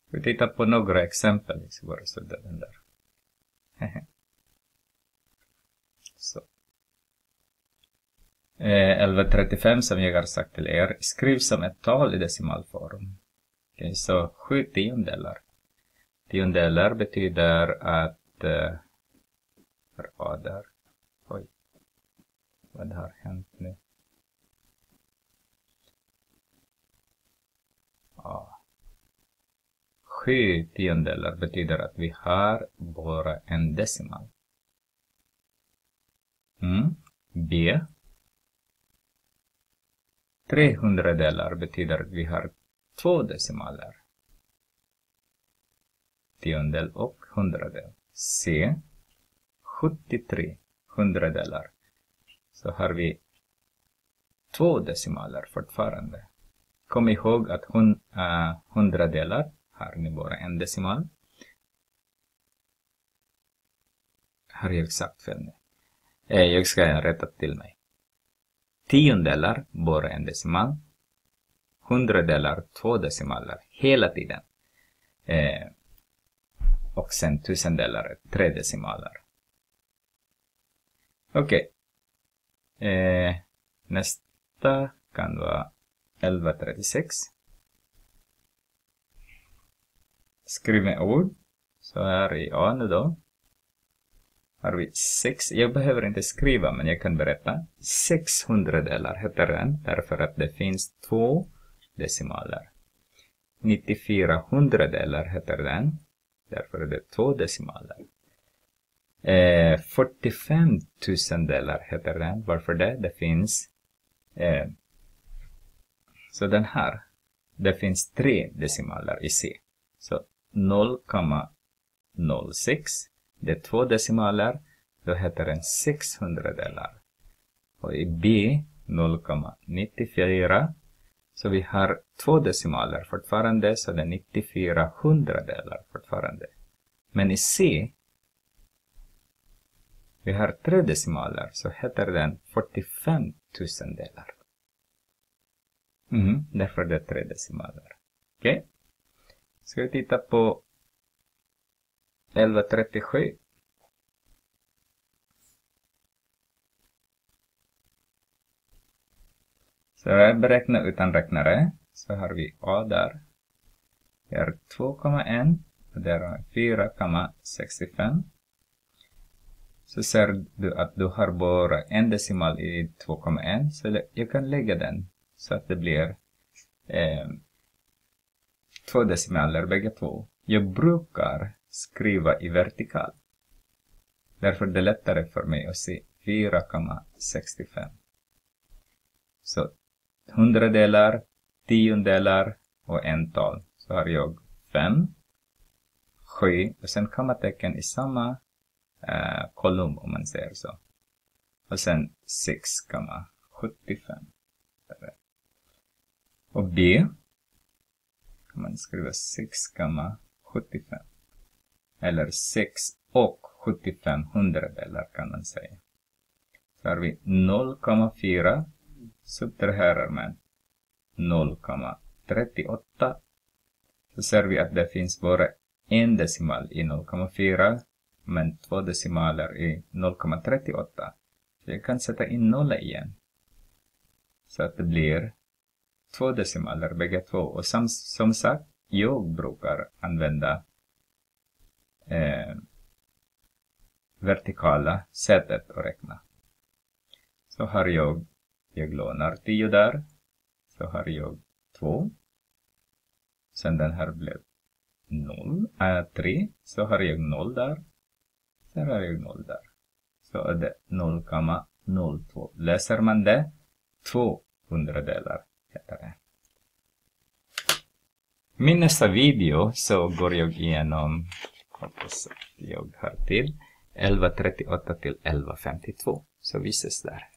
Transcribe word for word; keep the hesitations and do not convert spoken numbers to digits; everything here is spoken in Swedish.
Vi tittar på några exempel i våra studenter där. Så. Eh, elva trettiofem som jag har sagt till er skrivs som ett tal i decimalform. Okay, så sju tiondelar. Tiondelar betyder att eh, vad där? Oj. Vad har hänt nu? Ja. Sju tiondelar betyder att vi har bara en decimal. Mm. B. trehundradelar betyder att vi har två decimaler. Tiondel och hundradel. C. sjuttiotre hundradelar. Så har vi två decimaler fortfarande. Kom ihåg att hun, uh, hundradelar har ni bara en decimal. Har jag sagt fel nu? Eh, jag ska rätta till mig. Tiondelar, bara en decimal. Hundradelar, två decimaler. Hela tiden. Eh, och sen tusendelar, tre decimaler. Okej. Okay. Eh, nästa kan vara elva trettiosex. Skriv med ord. Så här i A nu då. Har vi sex. Jag behöver inte skriva, men jag kan berätta. sexhundradelar heter den. Därför att det finns två decimaler. nittiofyra hundradelar heter den. Därför är det två decimaler. Eh, fyrtiofem tusendelar heter den. Varför det? Det finns... Eh, så den här. Det finns tre decimaler i C. Så noll komma noll sex. Det är två decimaler. Då heter den sexhundradelar. Och i B noll komma nittiofyra. Så vi har två decimaler fortfarande. Så det är nittiofyra hundradelar fortfarande. Men i C. Vi har tre decimaler. Så heter den fyrtiofem tusendelar. Mm, därför är det tre decimaler. Okej. Okay. Ska vi titta på elva trettiosju. Så jag beräknar utan räknare. Så har vi A där. Det är två komma ett. Och där har vi fyra komma sextiofem. Så ser du att du har bara en decimal i två komma ett. Så jag kan lägga den. Så att det blir eh, två decimaler bägge två. Jag brukar skriva i vertikal. Därför är det lättare för mig att se fyra komma sextiofem. Så hundradelar, tiondelar och ental. Så har jag fem, sju och sen kommatecken i samma eh, kolumn om man säger så. Och sen sex komma sjuttiofem. Och B kan man skriva sex komma sjuttiofem. Eller sex och sjuttiofem hundradelar kan man säga. Så har vi noll komma fyra. Subtraherar med noll komma trettioåtta. Så ser vi att det finns bara en decimal i noll komma fyra. Men två decimaler i noll komma trettioåtta. Så jag kan sätta in noll igen. Så att det blir två decimaler bägge två. Och som, som sagt, jag brukar använda eh, vertikala sättet att räkna. Så har jag, jag lånar tio där. Så har jag två. Sen den här blev noll, äh, tre. Så har jag noll där. Sen har jag noll där. Så är det noll komma noll två. Läser man det? två hundradelar heter det. Min nästa video så går jag igenom, hoppas jag har till, elva trettioåtta till elva femtiotvå. Så vi ses där.